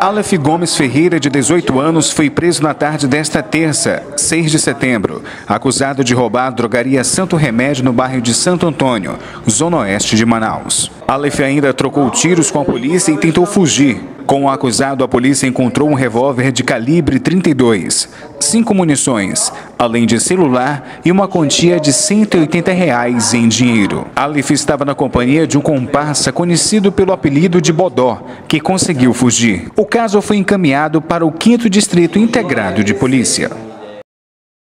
Aleph Gomes Ferreira, de 18 anos, foi preso na tarde desta terça, 6 de setembro, acusado de roubar a drogaria Santo Remédio no bairro de Santo Antônio, zona oeste de Manaus. Aleph ainda trocou tiros com a polícia e tentou fugir. Com o acusado, a polícia encontrou um revólver de calibre 32, 5 munições, além de celular e uma quantia de R$ 180 em dinheiro. Aleph estava na companhia de um comparsa conhecido pelo apelido de Bodó, que conseguiu fugir. O caso foi encaminhado para o 5º Distrito Integrado de Polícia.